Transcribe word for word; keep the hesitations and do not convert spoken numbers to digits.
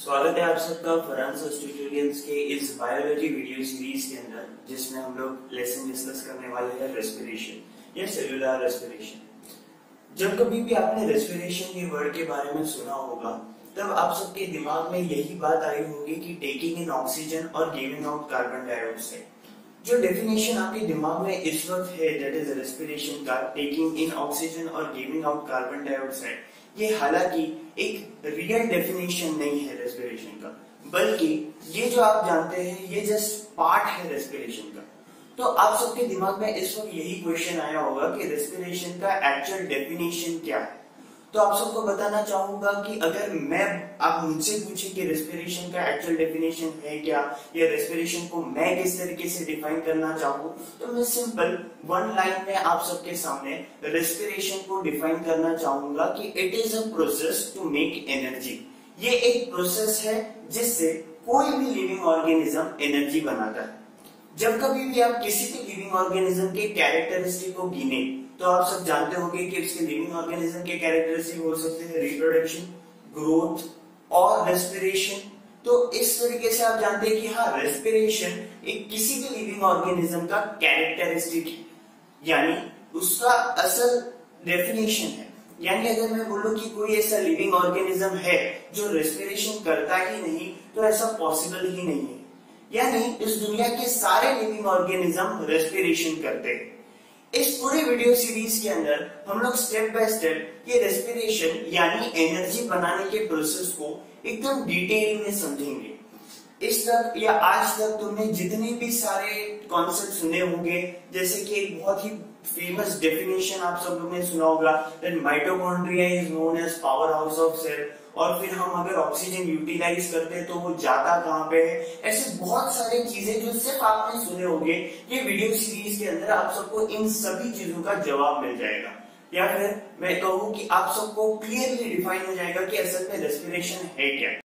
स्वागत है आप सबका फरहान ट्यूटोरियल्स के इस बायोलॉजी वीडियो सीरीज के अंदर, जिसमें हम लोग लेसन डिस्कस करने वाले हैं रेस्पिरेशन या सेलुलर रेस्पिरेशन। जब कभी भी आपने रेस्पिरेशन के वर्ड के बारे में सुना होगा, तब आप सबके दिमाग में यही बात आई होगी कि टेकिंग इन ऑक्सीजन और गिविंग आउट कार्बन डाइऑक्साइड। जो डेफिनेशन आपके दिमाग में इस वक्त है, दैट इज रेस्पिरेशन का, टेकिंग इन ऑक्सीजन और गिविंग आउट कार्बन डाइऑक्साइड, ये हालांकि एक रियल डेफिनेशन नहीं है रेस्पिरेशन का, बल्कि ये जो आप जानते हैं ये जस्ट पार्ट है रेस्पिरेशन का। तो आप सबके दिमाग में इस वक्त यही क्वेश्चन आया होगा कि रेस्पिरेशन का एक्चुअल डेफिनेशन क्या है। तो आप सबको बताना चाहूंगा कि अगर मैं आप मुझसे पूछे कि रेस्पिरेशन का एक्चुअल डेफिनेशन है क्या, या रेस्पिरेशन को मैं किस तरीके से डिफाइन करना चाहूँ, तो मैं सिंपल वन लाइन में आप सबके सामने रेस्पिरेशन को डिफाइन करना चाहूंगा कि it is a process to make energy. ये एक प्रोसेस है जिससे कोई भी लिविंग ऑर्गेनिज्म एनर्जी बनाता है। जब कभी भी आप किसी भी लिविंग ऑर्गेनिज्म के कैरेक्टरिस्टिक को गिने, तो आप सब जानते होंगे कि उसके लिविंग ऑर्गेनिज्म के कैरेक्टरिस्टिक हो सकते हैं रिप्रोडक्शन, ग्रोथ और रेस्पिरेशन। तो इस तरीके से आप जानते हैं कि हाँ, रेस्पिरेशन एक किसी भी लिविंग ऑर्गेनिज्म का कैरेक्टरिस्टिक है, यानी उसका असल डेफिनेशन है। यानी अगर मैं बोलूं कि कोई ऐसा लिविंग ऑर्गेनिज्म है जो रेस्पिरेशन करता ही नहीं, तो ऐसा पॉसिबल ही नहीं है। यानी इस दुनिया के सारे लिविंग ऑर्गेनिज्म रेस्पिरेशन करते हैं। इस पूरे वीडियो सीरीज के अंदर हम लोग स्टेप बाय स्टेप ये रेस्पिरेशन यानी एनर्जी बनाने के प्रोसेस को एकदम डिटेल में समझेंगे। इस तक या आज तक तुमने जितने भी सारे कॉन्सेप्ट सुने होंगे, जैसे कि एक बहुत ही फेमस डेफिनेशन आप सब लोगों ने सुना होगा that mitochondria is known as power house of cell, और फिर हम अगर ऑक्सीजन यूटिलाइज करते हैं तो वो जाता कहाँ पे है। ऐसे बहुत सारी चीजें जो सिर्फ आपने सुने होंगे, ये वीडियो सीरीज के अंदर आप सबको इन सभी चीजों का जवाब मिल जाएगा, या फिर मैं कहूँ कि आप सबको क्लियरली डिफाइन हो जाएगा कि असल में रेस्पिरेशन है क्या।